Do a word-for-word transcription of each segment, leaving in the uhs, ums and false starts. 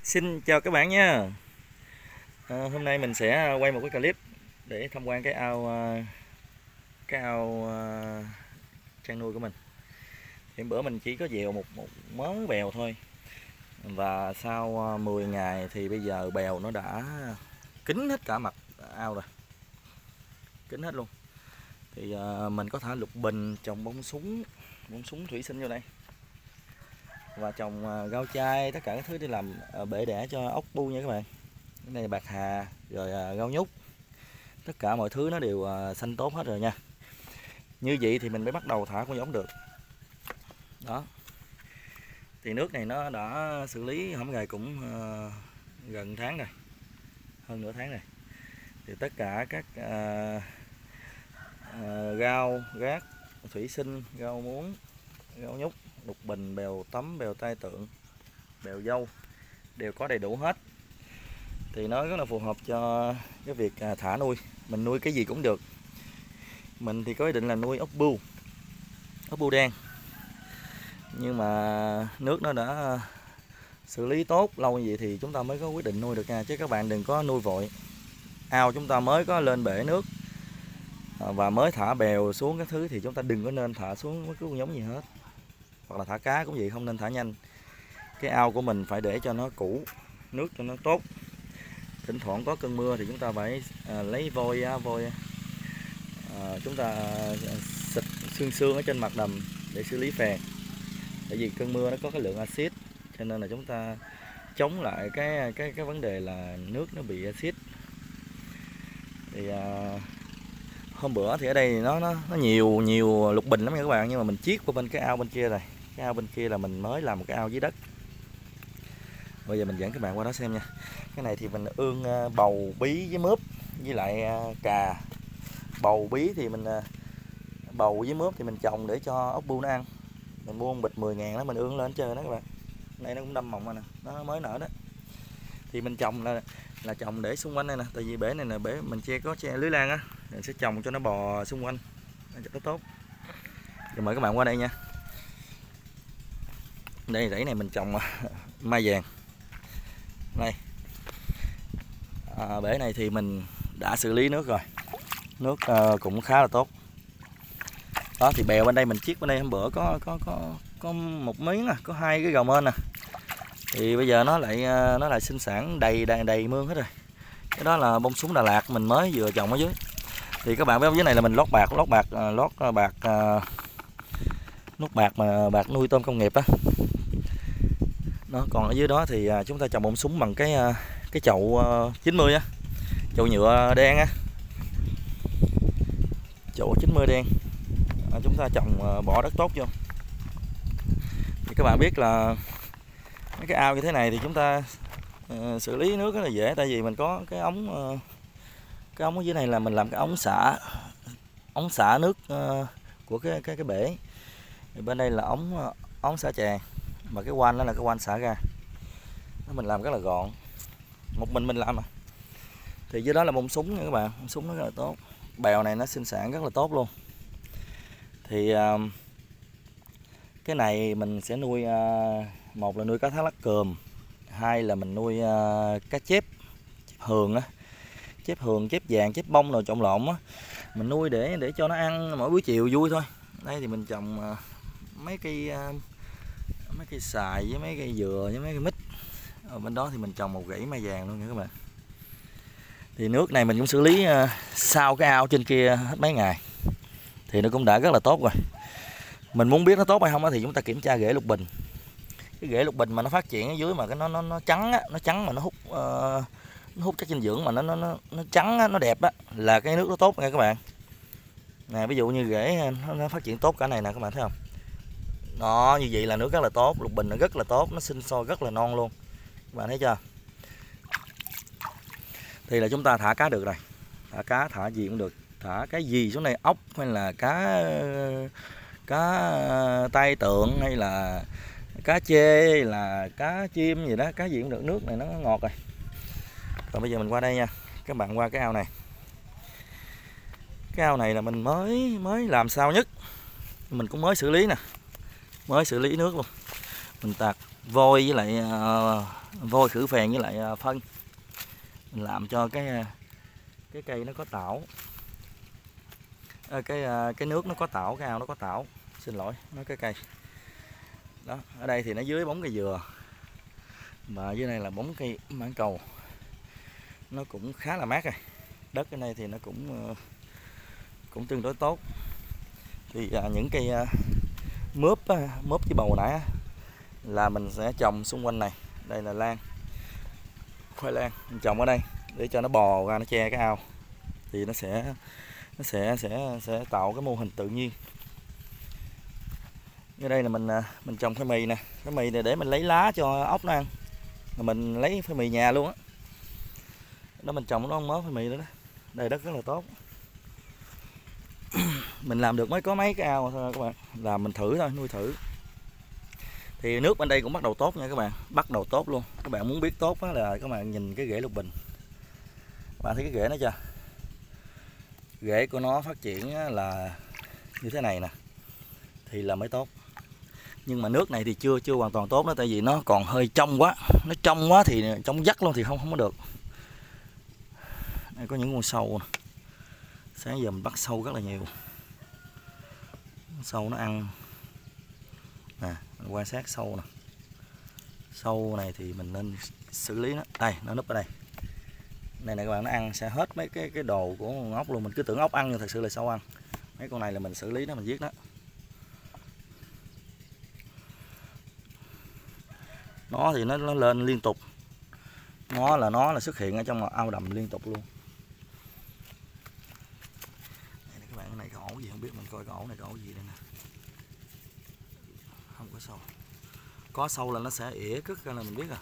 Xin chào các bạn nha. à, Hôm nay mình sẽ quay một cái clip để tham quan cái ao cái ao chăn nuôi của mình. Hiện bữa mình chỉ có dèo một, một mớ bèo thôi, và sau mười ngày thì bây giờ bèo nó đã kín hết cả mặt ao rồi, kín hết luôn. Thì uh, mình có thả lục bình, trồng bông súng bông súng thủy sinh vô đây, và trồng uh, rau chai, tất cả các thứ để làm uh, bể đẻ cho ốc bu nha các bạn. Cái này bạc hà, rồi uh, rau nhút, tất cả mọi thứ nó đều uh, xanh tốt hết rồi nha. Như vậy thì mình mới bắt đầu thả con giống được. Đó. Thì nước này nó đã xử lý hổm gầy cũng uh, gần tháng rồi, hơn nửa tháng rồi. Thì tất cả các uh, uh, rau rác thủy sinh, rau muống, rau nhút, lục bình, bèo tấm, bèo tai tượng, bèo dâu đều có đầy đủ hết. Thì nó rất là phù hợp cho cái việc thả nuôi. Mình nuôi cái gì cũng được. Mình thì có ý định là nuôi ốc bươu, ốc bươu đen, nhưng mà nước nó đã xử lý tốt lâu như vậy thì chúng ta mới có quyết định nuôi được nha. Chứ các bạn đừng có nuôi vội. Ao chúng ta mới có lên bể nước và mới thả bèo xuống các thứ thì chúng ta đừng có nên thả xuống bất cứ con giống gì hết. Hoặc là thả cá cũng vậy, không nên thả nhanh. Cái ao của mình phải để cho nó cũ, nước cho nó tốt. Thỉnh thoảng có cơn mưa thì chúng ta phải à, lấy vôi vôi à, chúng ta xịt xương xương ở trên mặt đầm để xử lý phèn. Tại vì cơn mưa nó có cái lượng axit, cho nên là chúng ta chống lại cái cái cái vấn đề là nước nó bị axit. Thì à, hôm bữa thì ở đây nó nó nó nhiều nhiều lục bình lắm nha các bạn, nhưng mà mình chiết qua bên cái ao bên kia rồi. Cái ao bên kia là mình mới làm một cái ao dưới đất. Bây giờ mình dẫn các bạn qua đó xem nha. Cái này thì mình ương bầu bí với mướp với lại cà. Bầu bí thì mình bầu với mướp thì mình trồng để cho ốc bươu nó ăn. Mình mua một bịch mười ngàn đó, mình ương lên chơi đó các bạn. Đây nó cũng đâm mồng rồi nè, nó mới nở đó. Thì mình trồng là là trồng để xung quanh đây nè, tại vì bể này là bể mình che có che lưới lan á, mình sẽ trồng cho nó bò xung quanh cho nó tốt. Rồi mời các bạn qua đây nha. Đây rẫy này mình trồng mai vàng. Đây. À, bể này thì mình đã xử lý nước rồi. Nước uh, cũng khá là tốt. Đó thì bèo bên đây mình chiết bên đây hôm bữa có có có có một miếng nè, có hai cái gầu mên nè. Thì bây giờ nó lại nó lại sinh sản đầy đầy đầy mương hết rồi. Cái đó là bông súng Đà Lạt mình mới vừa trồng ở dưới. Thì các bạn biết ở dưới này là mình lót bạc, lót bạc lót bạc lót bạc mà bạc nuôi tôm công nghiệp á. Nó còn ở dưới đó thì chúng ta trồng bông súng bằng cái cái chậu chín mươi á, chậu nhựa đen á, chậu chín mươi đen. À, chúng ta trồng bỏ đất tốt vô. Thì các bạn biết là mấy cái ao như thế này thì chúng ta uh, xử lý nước rất là dễ, tại vì mình có cái ống uh, cái ống ở dưới này là mình làm cái ống xả ống xả nước uh, của cái cái cái bể. Thì bên đây là ống uh, ống xả tràn, mà cái van đó là cái van xả ra. Nó mình làm rất là gọn, một mình mình làm mà. Thì dưới đó là bông súng nha các bạn, bông súng nó rất là tốt. Bèo này nó sinh sản rất là tốt luôn. Thì uh, cái này mình sẽ nuôi uh, một là nuôi cá thác lác cườm, hai là mình nuôi uh, cá chép, chép hường á, chép hường, chép vàng, chép bông rồi trộn lộn á. Mình nuôi để để cho nó ăn mỗi buổi chiều vui thôi. Đây thì mình trồng uh, mấy cây uh, mấy cây xài với mấy cây dừa với mấy cây mít. Ở bên đó thì mình trồng một rẫy mai vàng luôn nha các bạn. Thì nước này mình cũng xử lý uh, sau cái ao trên kia hết mấy ngày, thì nó cũng đã rất là tốt rồi. Mình muốn biết nó tốt hay không thì chúng ta kiểm tra rễ lục bình. Cái rễ lục bình mà nó phát triển ở dưới mà cái nó nó nó trắng á, nó trắng mà nó hút uh, nó hút chất dinh dưỡng mà nó nó nó, nó trắng á, nó đẹp á, là cái nước nó tốt nha các bạn. Nè, ví dụ như rễ nó, nó phát triển tốt cả này nè các bạn thấy không? Đó, như vậy là nước rất là tốt, lục bình nó rất là tốt, nó sinh sôi rất là non luôn. Các bạn thấy chưa? Thì là chúng ta thả cá được rồi. Thả cá, thả gì cũng được. Thả cái gì xuống đây, ốc hay là cá cá tai tượng hay là cá chê hay là cá chim gì đó, cá gì cũng được, nước này nó ngọt rồi. Còn bây giờ mình qua đây nha, các bạn qua cái ao này. Cái ao này là mình mới mới làm sao nhất, mình cũng mới xử lý nè, mới xử lý nước luôn. Mình tạt vôi với lại uh, vôi khử phèn với lại uh, phân, mình làm cho cái cái cây nó có tảo, à, cái uh, cái nước nó có tảo, cái ao nó có tảo, xin lỗi nói cái cây đó. Ở đây thì nó dưới bóng cây dừa mà dưới này là bóng cây mãng cầu, nó cũng khá là mát rồi. Đất ở đây thì nó cũng uh, cũng tương đối tốt. Thì uh, những cây uh, mướp uh, mướp với bầu nãy uh, là mình sẽ trồng xung quanh này. Đây là lan, khoai lang mình trồng ở đây để cho nó bò ra nó che cái ao, thì nó sẽ nó sẽ sẽ sẽ tạo cái mô hình tự nhiên. Ở đây là mình mình trồng khoai mì nè, khoai mì này để mình lấy lá cho ốc nó ăn, rồi mình lấy khoai mì nhà luôn á. Đó mình trồng nó không mớ khoai mì nữa đó. Đây đất rất là tốt. Mình làm được mới có mấy cái ao thôi các bạn, làm mình thử thôi, nuôi thử. Thì nước bên đây cũng bắt đầu tốt nha các bạn, bắt đầu tốt luôn. Các bạn muốn biết tốt á là các bạn nhìn cái rễ lục bình. Các bạn thấy cái rễ nó chưa? Rễ của nó phát triển là như thế này nè, thì là mới tốt. Nhưng mà nước này thì chưa chưa hoàn toàn tốt đó, tại vì nó còn hơi trong quá, nó trong quá thì trong vắt luôn thì không không có được. Đây có những con sâu nè. Sáng giờ mình bắt sâu rất là nhiều. Sâu nó ăn nè, mình quan sát sâu nè. Sâu này thì mình nên xử lý nó. Đây, nó núp ở đây. Này này các bạn, nó ăn sẽ hết mấy cái cái đồ của con ốc luôn. Mình cứ tưởng ốc ăn nhưng thật sự là sâu ăn. Mấy con này là mình xử lý nó, mình giết nó. Nó thì nó, nó lên liên tục. Nó là nó là xuất hiện ở trong ao đầm liên tục luôn. Đây các bạn, cái này có ổ gì không biết, mình coi cái ổ này có ổ gì đây nè. Không có sâu. Có sâu là nó sẽ ỉa cứt ra là mình biết rồi.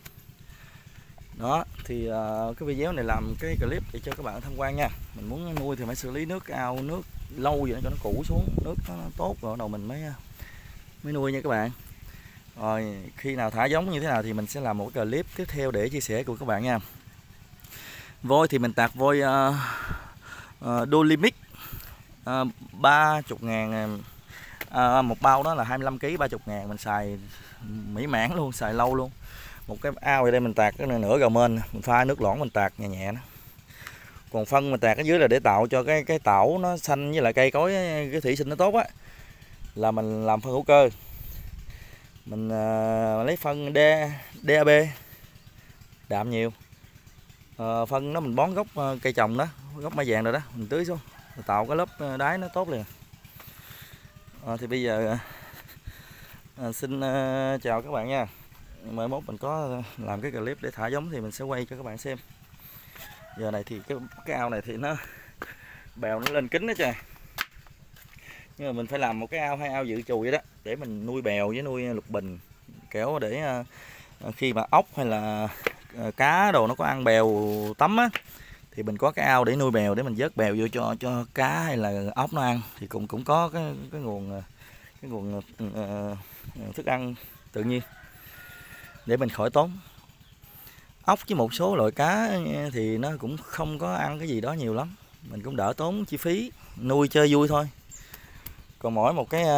Đó, thì uh, cái video này làm cái clip để cho các bạn tham quan nha. Mình muốn nuôi thì phải xử lý nước ao, nước lâu vậy cho nó cũ xuống, nước nó tốt rồi đầu mình mới mới nuôi nha các bạn. Rồi khi nào thả giống như thế nào thì mình sẽ làm một cái clip tiếp theo để chia sẻ cùng các bạn nha. Vôi thì mình tạt vôi uh, uh, Dolimic uh, ba mươi ngàn, uh, một bao đó là hai mươi lăm ki lô gam, ba mươi ngàn. Mình xài mỹ mãn luôn, xài lâu luôn. Một cái ao ở đây mình tạt cái nửa gạo mên, mình pha nước loãng mình tạt nhẹ nhẹ đó. Còn phân mình tạt ở dưới là để tạo cho cái cái tảo nó xanh với lại cây cối cái thủy sinh nó tốt á, là mình làm phân hữu cơ. Mình uh, lấy phân D, đê a bê đạm nhiều. Uh, phân nó mình bón gốc uh, cây trồng đó, gốc mai vàng rồi đó, mình tưới xuống tạo cái lớp đáy nó tốt liền. Uh, thì bây giờ uh, xin uh, chào các bạn nha. Mai mốt mình có làm cái clip để thả giống thì mình sẽ quay cho các bạn xem. Giờ này thì cái cái ao này thì nó bèo nó lên kính đó trời. Nhưng mà mình phải làm một cái ao, hai ao dự trù vậy đó, để mình nuôi bèo với nuôi lục bình, kéo để uh, khi mà ốc hay là uh, cá đồ nó có ăn bèo tắm á, thì mình có cái ao để nuôi bèo, để mình vớt bèo vô cho cho cá hay là ốc nó ăn, thì cũng cũng có cái cái nguồn cái nguồn uh, uh, thức ăn tự nhiên để mình khỏi tốn. Ốc với một số loại cá thì nó cũng không có ăn cái gì đó nhiều lắm, mình cũng đỡ tốn chi phí, nuôi chơi vui thôi. Còn mỗi một cái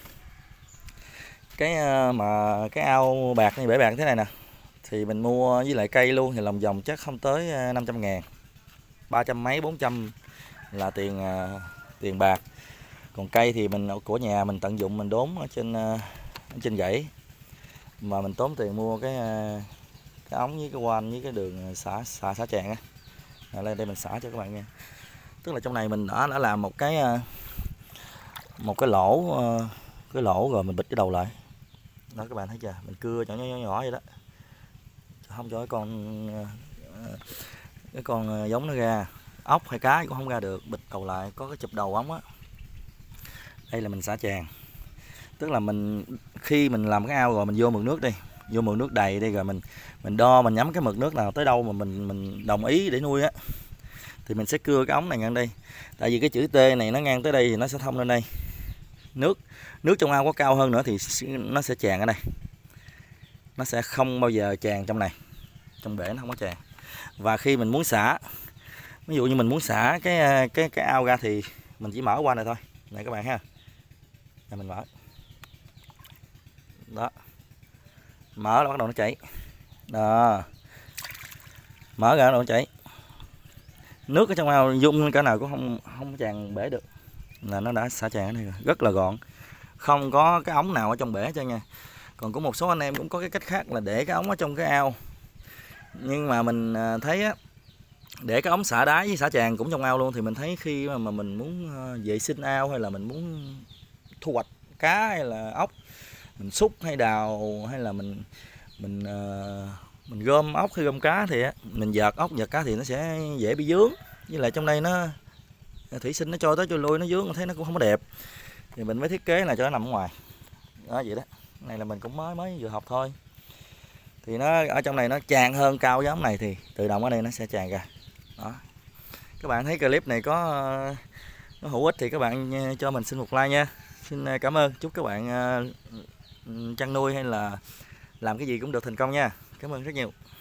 cái mà cái ao bạc như bể bạc thế này nè, thì mình mua với lại cây luôn thì lòng vòng chắc không tới năm trăm ngàn, ba trăm mấy bốn trăm là tiền tiền bạc. Còn cây thì mình của nhà mình tận dụng, mình đốn ở trên ở trên gãy, mà mình tốn tiền mua cái cái ống với cái van với cái đường xả xả xả tràn á. Lên đây mình xả cho các bạn nghe. Tức là trong này mình đã đã làm một cái một cái lỗ cái lỗ rồi mình bịt cái đầu lại đó, các bạn thấy chưa, mình cưa nhỏ nhỏ nhỏ, nhỏ vậy đó, không cho cái con cái con giống nó ra. Ốc hay cá cũng không ra được, bịt đầu lại, có cái chụp đầu ống á. Đây là mình xả tràn, tức là mình khi mình làm cái ao rồi mình vô mực nước đi, vô mực nước đầy đi, rồi mình mình đo, mình nhắm cái mực nước nào tới đâu mà mình mình đồng ý để nuôi á, thì mình sẽ cưa cái ống này ngang đây. Tại vì cái chữ T này nó ngang tới đây thì nó sẽ thông lên đây. Nước nước trong ao có cao hơn nữa thì nó sẽ tràn ở đây, nó sẽ không bao giờ tràn trong này, trong bể nó không có tràn. Và khi mình muốn xả, ví dụ như mình muốn xả cái cái cái ao ra thì mình chỉ mở qua này thôi, này các bạn ha, này mình mở đó, mở là bắt đầu nó chảy đó, mở ra bắt đầu nó chảy, nước ở trong ao dung cả nào cũng không không tràn bể được, là nó đã xả tràn ở đây rồi, rất là gọn, không có cái ống nào ở trong bể cho nha. Còn có một số anh em cũng có cái cách khác là để cái ống ở trong cái ao, nhưng mà mình thấy á, để cái ống xả đáy với xả tràn cũng trong ao luôn, thì mình thấy khi mà, mà mình muốn vệ sinh ao hay là mình muốn thu hoạch cá hay là ốc, mình xúc hay đào hay là mình mình mình gom ốc hay gom cá thì á, mình vợt ốc vợt cá thì nó sẽ dễ bị dướng, với lại trong đây nó thủy sinh nó trôi tới trôi lui nó dướng, mình thấy nó cũng không có đẹp, thì mình mới thiết kế là cho nó nằm ở ngoài đó vậy đó. Này là mình cũng mới mới vừa học thôi, thì nó ở trong này nó tràn hơn cao giống này thì tự động ở đây nó sẽ tràn ra đó. Các bạn thấy clip này có nó hữu ích thì các bạn cho mình xin một like nha. Xin cảm ơn, chúc các bạn chăn nuôi hay là làm cái gì cũng được thành công nha. Cảm ơn rất nhiều.